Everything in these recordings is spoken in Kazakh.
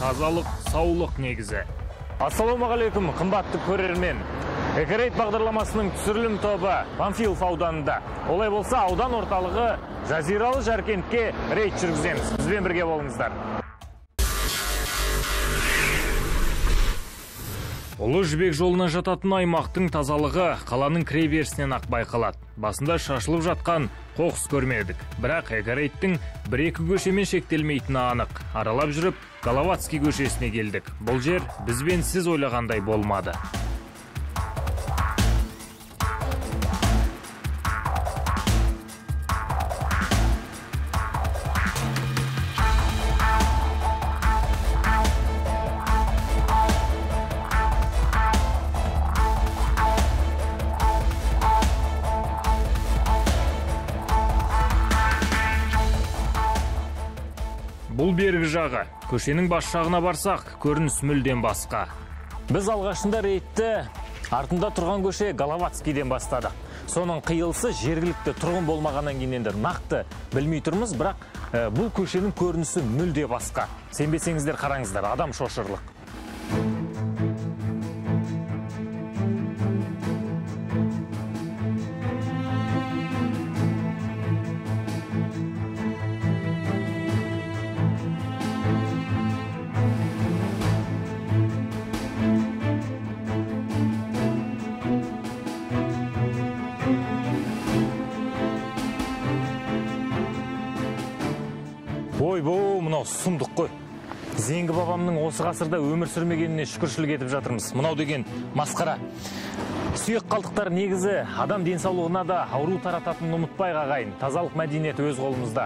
тазалық, саулық негізі. Ассалаумағалейкум, қымбатты көрермен. Экорейд бағдарламасының түсірілім тобы Панфилов ауданында. Олай болса, аудан орталығы Жазиралы Жаркентке рейд жүргіземіз. Бізбен бірге болыңыздар. Ұлы жібек жолына жататын аймақтың тазалығы қаланың кіреберісінен ақ байқалады. Басында шашылып жатқан қоқыс көрмедік. Бірақ экорейдтің бір-екі көшемен шектелмейтіні анық. Аралап жүріп, Головатский көшесіне келдік. Бұл жер бізбен сіз ойлағандай болмады. Бұл бергі жағы. Көшенің бас жағына барсақ, көрініс мүлден басқа. Біз алғашында рейдті артында тұрған көше Головатскийден бастадық. Соның қиылысы жергілікті тұрғын болмағаннан кейін енді нақты білмей тұрмыз, бірақ бұл көшенің көрінісі мүлде басқа. Сенбесеңіздер қараңыздар, адам шошырлық. Ой-бой, мынау сұмдық қой. Зеңгі бабамның осы ғасырда өмір сүрмегеніне шүкіршілік етіп жатырмыз. Мынау деген масқара. Сүйек қалдықтар негізі адам денсаулығына да ауру тарататынын ұмытпай ағайын. Тазалық мәдениеті өз қолымызда.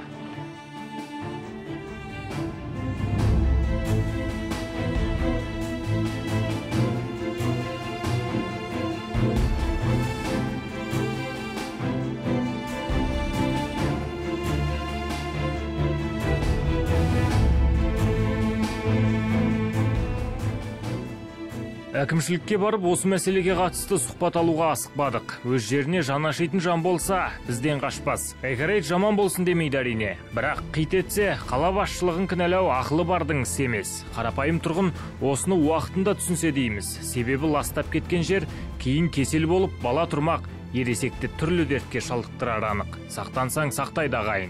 Әкімшілікке барып, осы мәселеге қатысты сұхбат алуға асықпадық. Өз жеріне жаны ашитын жан болса, бізден қашпас. Экорейд жаман болсын демейді әрине. Бірақ қит етсе, қала басшылығын кінәлау ақылы бардың іс емес. Қарапайым тұрғын осыны уақытында түсінсе дейміз. Себебі ластап кеткен жер кейін кесел болып, бала тұрмақ, ересекті түрлі дертке шалдықтырар анық. Сақтансаң сақтайды ағайын.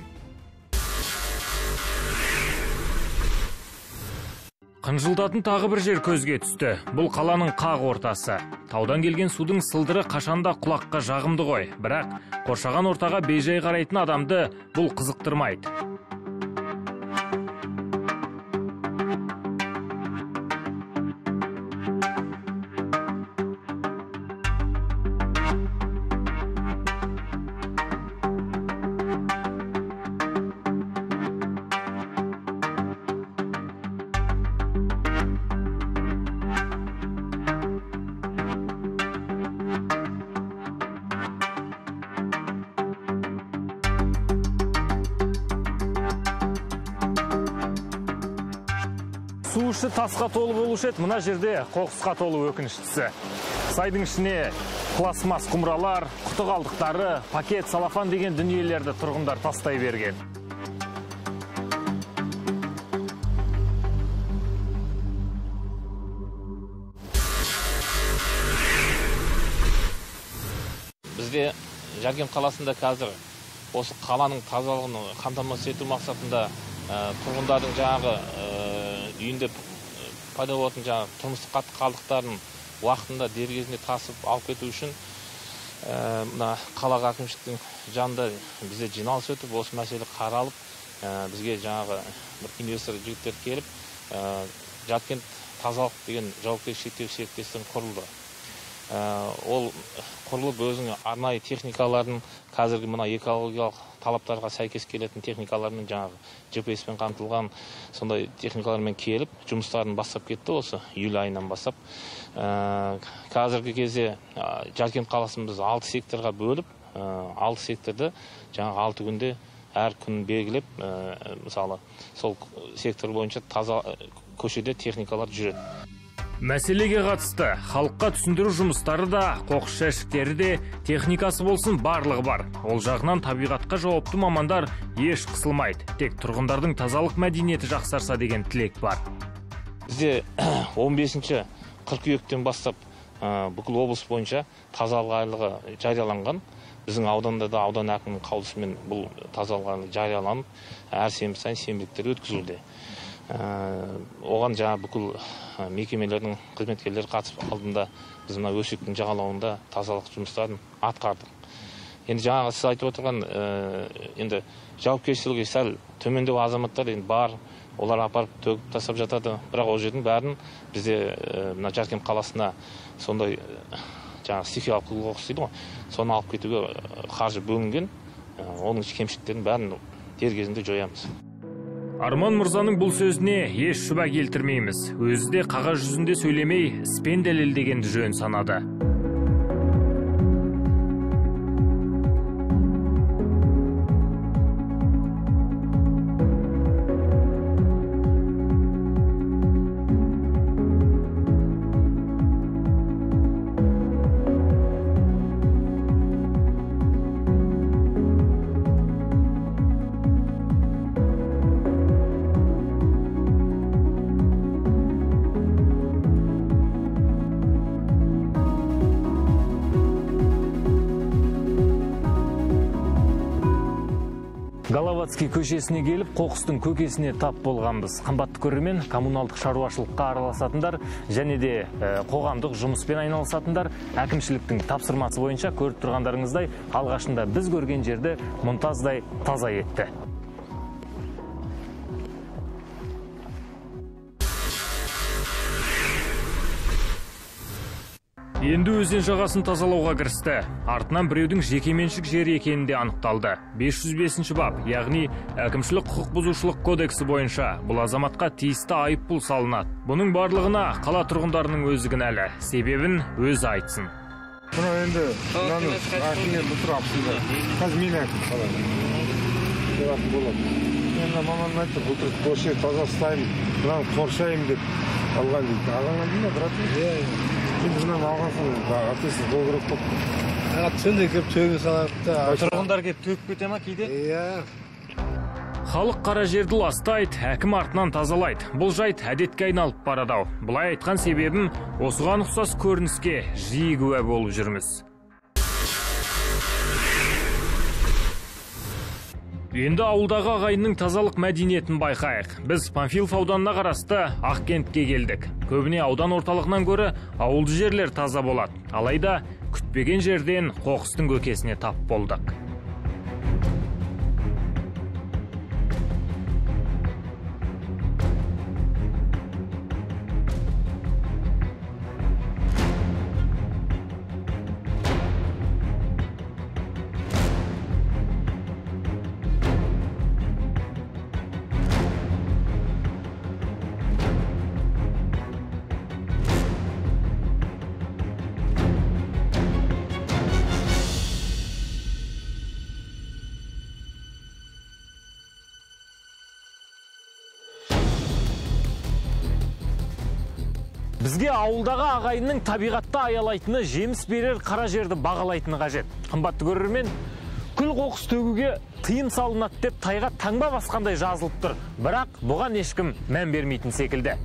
Қынжылтатын тағы бір жер көзге түсті. Бұл қаланың қақ ортасы. Таудан келген судың сылдыры қашанда құлаққа жағымды ғой. Бірақ қоршаған ортаға бейжай қарайтын адамды бұл қызықтырмайды. Су іші тасқа толы болушы еді, мына жерде қоқысқа толы өкініштісі. Сайдың ішіне пластмас құмыралар, құты қалдықтары, пакет, салафан деген дүниелерді тұрғындар тастай берген. Бізде Жаркент қаласында қазір осы қаланың тазалығын қамтамасыз ету мақсатында тұрғындардың жаңағы үйінде пайда болатын жаңағы тұрмыстық қатты қалдықтарын уақытында дер кезінде тасып алып кету үшін мына қалаға әкімшіліктің жанында бізде жиналыс өтіп, осы мәселе қаралып, бізге жаңағы бір инвестор жігіттер келіп, Жаркент тазалық деген жауапкершілігі шектеулі серіктестік құрылды. Ол құрылып өзінің арнайы техникаларын, қазіргі мына экологиялық талаптарға сәйкес келетін техникалармен, жаңағы GPS-пен қамтылған сондай техникалармен келіп, жұмыстарын бастап кетті осы июль айынан бастап. Қазіргі кезде Жаркент қаласын біз 6 секторға бөліп, 6 секторды жаңағы 6 күнде әр күн белгілеп, мысалы, сол сектор бойынша таза көшеде техникалар жүреді. Мәселеге қатысты халыққа түсіндіру жұмыстары да, қоқыс жәшіктері де, техникасы болсын барлығы бар. Ол жағынан табиғатқа жауапты мамандар еш қысылмайды. Тек тұрғындардың тазалық мәдениеті жақсарса деген тілек бар. Бізде 15 қыркүйектен бастап бүкіл облыс бойынша тазалық айлығы жарияланған. Біздің ауданда да аудан әкімінің қаулысымен бұл тазалық айлығы жарияланып, әр сенбі сайын сенбіліктер өткізілуде. Оған жаңа бүкіл мекемелердің қызметкерлері қатысып алдында біз мына Өсектің жағалауында тазалық жұмыстарын атқардық. Енді жаңағы сіз айтып отырған енді жауапкершілігі сәл төмендеу азаматтар енді бар. Олар апарып төгіп тастап жатады. Бірақ ол жердің бәрін бізде мына Жаркент қаласына сондай жаңағы стихиялық құбылыс дейді ғой. Соны алып кетуге қаржы бөлінген. Оның кемшіліктерін бәрін дер кезінде жоямыз. Арман мырзаның бұл сөзіне еш шүбә келтірмейміз. Өзі де қағаз жүзінде сөйлемей, іспен дәлелдегенді жөн санады. Головацкий көшесіне келіп, қоқыстың көкесіне тап болғанбыз. Қымбатты көрермен, коммуналдық шаруашылыққа араласатындар және де қоғамдық жұмыспен айналысатындар әкімшіліктің тапсырмасы бойынша көріп тұрғандарыңыздай алғашында біз көрген жерді мұнтаздай таза етті. Енді өзен жағасын тазалауға кірісті. Артынан біреудің жекеменшік жері екені де анықталды. 505 бап, яғни әкімшілік құқық бұзушылық кодексі бойынша бұл азаматқа тиісті айыппұл салынады. Бұның барлығына қала тұрғындарының өзі кінәлі. Себебін өзі айтсын. Бұны енді әкіммен бұтыр апсында. Қазір мен әкім қалады. Енді маманың айтты, бұтыр көше таза ұстаймын, бұнан қоршаймын деп алған дейді. Алған дейді ме, брат? Şimdi bundan alғансың, атесіз бол керек болып. Түнде кеп төге салады. Тұрғындар кеп төгіп кете ма кейде? Халық қара жерді ластайды, әкім артынан тазалайды. Бұл жайт әдетке айналып барады. Бұлай айтқан себебім осыған ұқсас көрініске жиі куә болып жүрміз. Енді ауылдағы ағайынның тазалық мәдениетін байқайық. Біз Панфилов ауданына қарасты Ақкентке келдік. Көбіне аудан орталығынан көрі ауылды жерлер таза болады. Алайда күтпеген жерден қоқыстың көкесіне тап болдық. Бізге ауылдағы ағайынның табиғатта аялайтыны, жеміс берер қара жерді бағалайтыны қажет. Қымбатты көрермен, күл қоқыс төгуге тыйым салынады деп тайға таңба басқандай жазылып тұр. Бірақ бұған ешкім мән бермейтін секілді.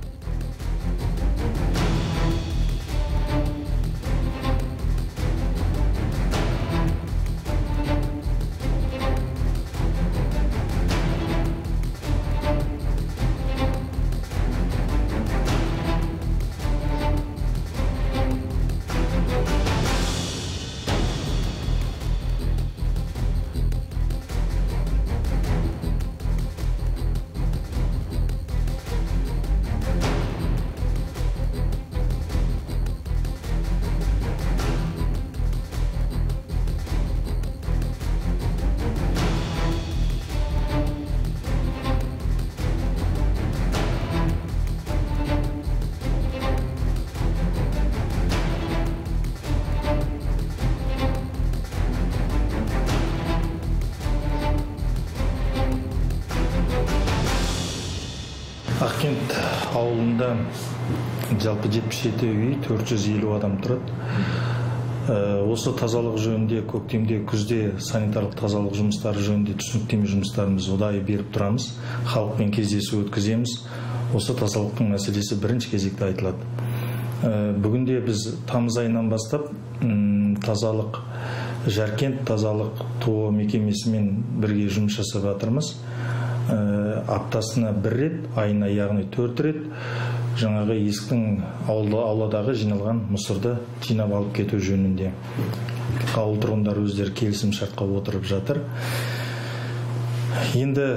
Ақкент ауылында жалпы 77 үй, 450 адам тұрады. Осы тазалық жөнінде көктемде, күзде санитарлық тазалық жұмыстары жөнінде түсініктеме жұмыстарымыз ұдайы беріп тұрамыз. Халықпен кездесу өткіземіз. осы тазалықтың мәселесі бірінші кезекте айтылады. Бүгінде біз тамыз айынан бастап тазалық Жаркент тазалық ТО мекемесімен бірге жұмыс жасап жатырмыз. Аптасына 1 рет, айына яғни 4 рет жаңағы есіктің ауладағы жиналған мұсырды жинап алып кету жөнінде. Ауыл тұрғындары өздері келісім шартқа отырып жатыр. Енді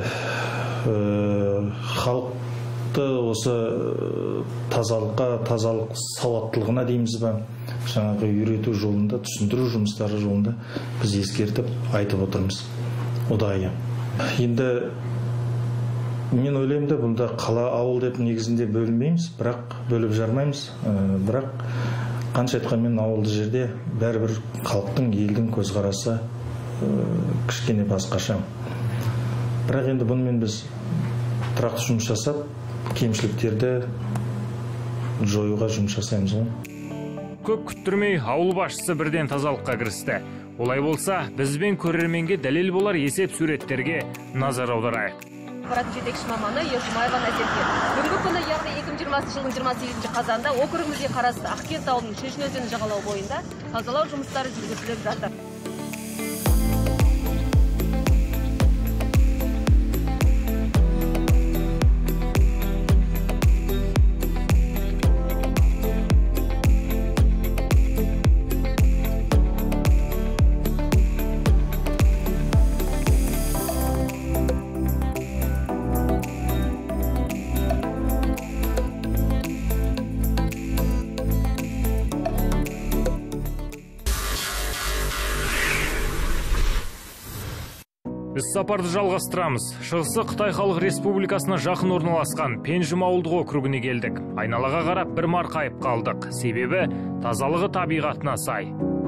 халықты осы тазалық сауаттылығына дейміз ба, жаңағы үйрету жолында, түсіндіру жұмыстары жолында біз ескертіп айтып отырмыз ұдайы. Енді мен ойлаймын да, бұнда қала ауыл деп негізінде бөлінбейміз, бірақ бөліп жармаймыз. Бірақ қанша айтқанмен ауылды жерде бәрібір халықтың, елдің көзқарасы кішкене басқаша. Бірақ енді бұнымен біз тұрақты жұмыс жасап, кемшіліктерді жоюға жұмыс жасаймыз ғой. Көп күттірмей ауыл басшысы бірден тазалыққа кірісті. Олай болса, бізбен көрерменге дәлел болар есеп суреттерге назар аударайық. Ақпарат жетекші маманы Ержұмаева Назерке. Бүгінгі күні, яғни 2020 жылдың 28 қазанда округімізге қарасты Ақкент ауылының Шешін өзені жағалау бойында тазалау жұмыстары жүргізіліп жатыр. Біз сапарды жалғастырамыз. Шығысы Қытай Халық Республикасына жақын орналасқан Пенжім ауылдық округіне келдік. Айналаға қарап бір марқайып қалдық. Себебі тазалығы табиғатына сай.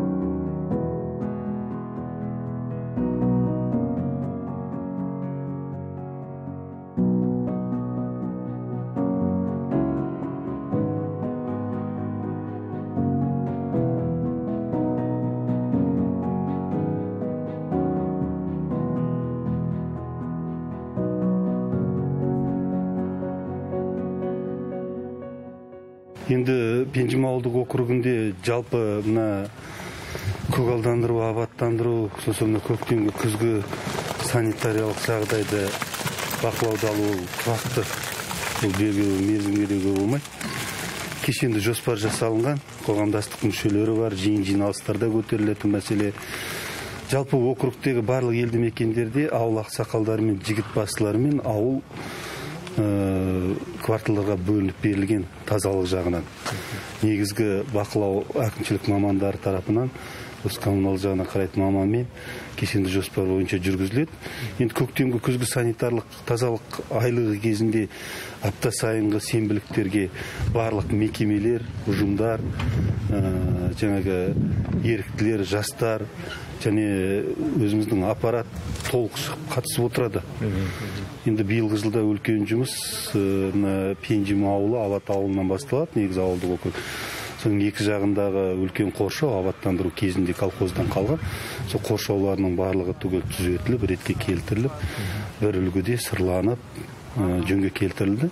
Енді Пенжім ауылдық округінде жалпы мына көгалдандыру, абаттандыру, сосын көктемгі күзгі санитариялық жағдайды бақылауды алу тұрақты, бұл белгілі мерзімге болмайды. Кешенді жоспар жасалынған, қоғамдастық мүшелері бар, жиналыстарда көтерілетін мәселе. Жалпы округтегі барлық елді мекендерде ауыл ақсақалдары мен жігіт басшылары мен ауыл кварталдарға бөлініп берілген тазалық жағынан. Негізгі бақылау әкімшілік мамандары тарапынан, осы коммунал жағына қарайтын маманмен кешенді жоспар бойынша жүргізіледі. Енді көктемгі күзгі санитарлық тазалық айлығы кезінде апта сайынғы сенбіліктерге барлық мекемелер, ұжымдар, жаңағы еріктілер, жастар және өзіміздің аппарат толық шығып қатысып отырады. Енді биылғы жылда үлкен жұмыс Пенжім ауылы, Абат ауылынан басталады, негізі ауылдық округ. Соның екі жағындағы үлкен қоршау абаттандыру кезінде колхоздан қалған. Сол қоршауларының барлығы түгел түзетіліп, ретке келтіріліп, бір үлгіде сырланып, жөнге келтірілді.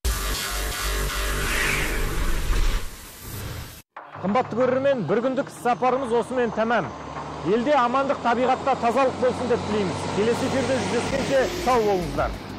Қымбатты көрермен, бір күндік сапарымыз осымен тәмам. Елде амандық, табиғатта тазалық болсын деп тілейміз. Келесі жерде жүздескенше сау болыңыздар.